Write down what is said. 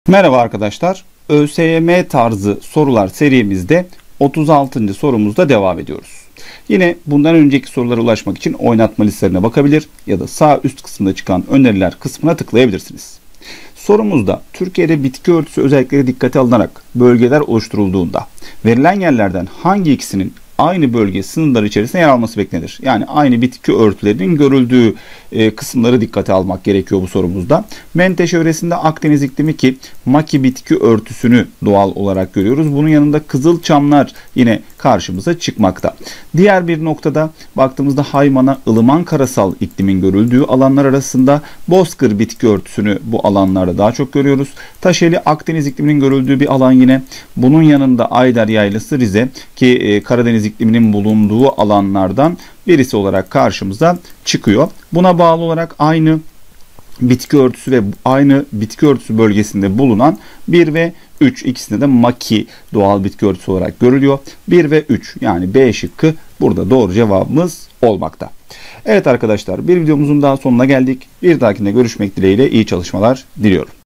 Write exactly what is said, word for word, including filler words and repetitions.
Merhaba arkadaşlar. ÖSYM tarzı sorular serimizde otuz altıncı sorumuzda devam ediyoruz. Yine bundan önceki sorulara ulaşmak için oynatma listelerine bakabilir ya da sağ üst kısımda çıkan öneriler kısmına tıklayabilirsiniz. Sorumuzda Türkiye'de bitki örtüsü özellikleri dikkate alınarak bölgeler oluşturulduğunda verilen yerlerden hangi ikisinin aynı bölge sınırları içerisinde yer alması beklenir? Yani aynı bitki örtülerinin görüldüğü e, kısımları dikkate almak gerekiyor bu sorumuzda. Menteşe yöresinde Akdeniz iklimi ki maki bitki örtüsünü doğal olarak görüyoruz. Bunun yanında kızılçamlar yine karşımıza çıkmakta. Diğer bir noktada baktığımızda Haymana, ılıman karasal iklimin görüldüğü alanlar arasında bozkır bitki örtüsünü bu alanlarda daha çok görüyoruz. Taşeli Akdeniz ikliminin görüldüğü bir alan yine. Bunun yanında Ayder Yaylası Rize ki e, Karadeniz ikliminin bulunduğu alanlardan birisi olarak karşımıza çıkıyor. Buna bağlı olarak aynı bitki örtüsü ve aynı bitki örtüsü bölgesinde bulunan bir ve üç ikisinde de maki doğal bitki örtüsü olarak görülüyor. bir ve üç yani B şıkkı burada doğru cevabımız olmakta. Evet arkadaşlar, bir videomuzun daha sonuna geldik. Bir dahakinde görüşmek dileğiyle iyi çalışmalar diliyorum.